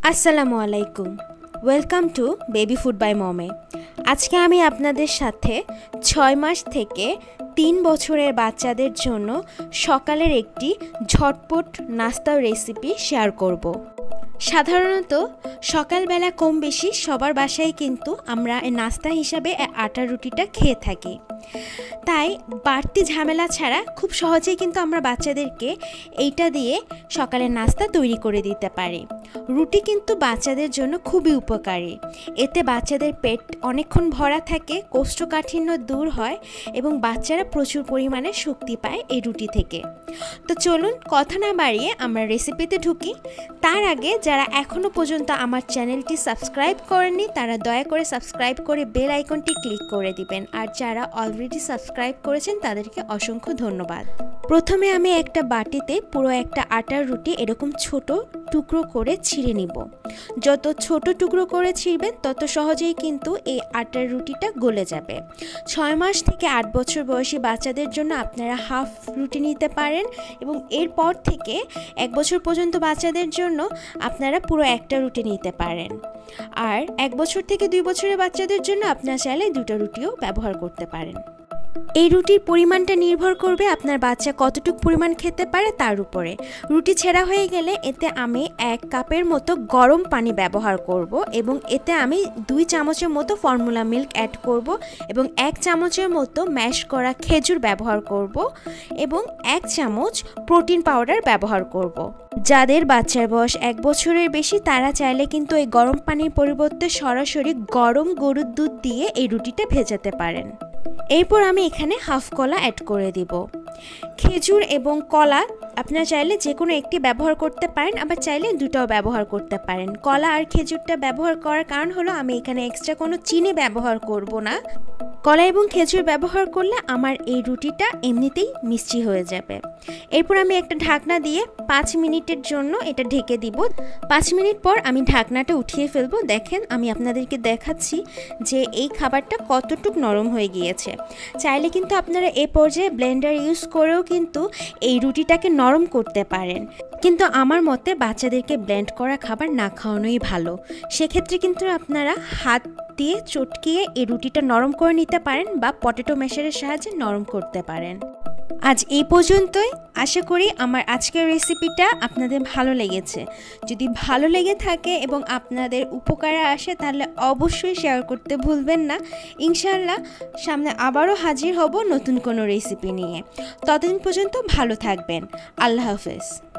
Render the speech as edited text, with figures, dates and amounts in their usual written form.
আসসালামু আলাইকুম, welcome to baby food by মমে। আজকে আমি আপনাদের সাথে 6 মাস থেকে 3 বছরের বাচ্চাদের জন্য সকালের একটি ঝটপট নাস্তার রেসিপি শেয়ার করব। সাধারণত সকালবেলা কম বেশি সবার বাসায় কিন্তু আমরা নাস্তা হিসাবে আটার রুটিটা খেয়ে থাকি। তাই বাড়তি ঝামেলা ছাড়া খুব সহজেই কিন্তু আমরা বাচ্চাদেরকে এইটা দিয়ে সকালের নাস্তা তৈরি করে দিতে পারি। রুটি কিন্তু বাচ্চাদের জন্য খুবই উপকারী। এতে বাচ্চাদের পেট অনেকক্ষণ ভরা থাকে, কোষ্ঠকাঠিন্য দূর হয় এবং বাচ্চারা প্রচুর পরিমাণে শক্তি পায় এই রুটি থেকে। তো চলুন কথা না বাড়িয়ে আমরা রেসিপিতে ঢুকি। তার আগে যারা এখনও পর্যন্ত আমার চ্যানেলটি সাবস্ক্রাইব করেননি তারা দয়া করে সাবস্ক্রাইব করে বেল আইকনটি ক্লিক করে দিবেন, আর যারা অলরেডি সাবস্ক্রাইব করেছেন তাদেরকে অসংখ্য ধন্যবাদ। প্রথমে আমি একটা বাটিতে পুরো একটা আটার রুটি এরকম ছোট টুকরো করে ছিঁড়ে নিব। যত ছোট টুকরো করে ছিঁড়বেন তত সহজেই কিন্তু এই আটার রুটিটা গলে যাবে। 6 মাস থেকে 8 বছর বয়সী বাচ্চাদের জন্য আপনারা হাফ রুটি নিতে পারেন এবং এরপর থেকে 1 বছর পর্যন্ত বাচ্চাদের জন্য আপনারা পুরো একটা রুটি নিতে পারেন। আর 1 বছর থেকে 2 বছরের বাচ্চাদের জন্য আপনারা চাইলে 2টা রুটিও ব্যবহার করতে পারেন। এই রুটির পরিমাণটা নির্ভর করবে আপনার বাচ্চা কতটুকু পরিমাণ খেতে পারে তার উপরে। রুটি ছেঁড়া হয়ে গেলে এতে আমি 1 কাপের মতো গরম পানি ব্যবহার করব এবং এতে আমি 2 চামচের মতো ফর্মুলা মিল্ক অ্যাড করব এবং 1 চামচের মতো ম্যাশ করা খেজুর ব্যবহার করব এবং 1 চামচ প্রোটিন পাউডার ব্যবহার করব। যাদের বাচ্চার বয়স 1 বছরের বেশি তারা চাইলে কিন্তু এই গরম পানির পরিবর্তে সরাসরি গরম গরুর দুধ দিয়ে এই রুটিটা ভেজাতে পারেন। এরপর আমি এখানে হাফ কলা অ্যাড করে দিব। খেজুর এবং কলা আপনারা চাইলে যে কোনো একটি ব্যবহার করতে পারেন, আবার চাইলে 2টাও ব্যবহার করতে পারেন। কলা আর খেজুরটা ব্যবহার করার কারণ হলো আমি এখানে এক্সট্রা কোনো চিনি ব্যবহার করব না। কলা এবং খেজুর ব্যবহার করলে আমার এই রুটিটা এমনিতেই মিষ্টি হয়ে যাবে। এরপর আমি একটা ঢাকনা দিয়ে 5 মিনিটের জন্য এটা ঢেকে দিব। 5 মিনিট পর আমি ঢাকনাটা উঠিয়ে ফেলবো। দেখেন আমি আপনাদেরকে দেখাচ্ছি যে এই খাবারটা কতটুকু নরম হয়ে গিয়েছে। চাইলে কিন্তু আপনারা এই পর্যায়ে ব্লেন্ডার ইউজ করেও কিন্তু এই রুটিটাকে নরম করতে পারেন, কিন্তু আমার মতে বাচ্চাদেরকে ব্লেন্ড করা খাবার না খাওয়ানোই ভালো। সেক্ষেত্রে কিন্তু আপনারা হাত দিয়ে চটকিয়ে এই রুটিটা নরম করে নিতে পারেন বা পটেটো ম্যাশারের সাহায্যে নরম করতে পারেন। আজ এই পর্যন্তই। আশা করি আমার আজকের রেসিপিটা আপনাদের ভালো লেগেছে। যদি ভালো লেগে থাকে এবং আপনাদের উপকারে আসে তাহলে অবশ্যই শেয়ার করতে ভুলবেন না। ইনশাআল্লাহ সামনে আবারও হাজির হব নতুন কোনো রেসিপি নিয়ে। ততদিন পর্যন্ত ভালো থাকবেন। আল্লাহ হাফেজ।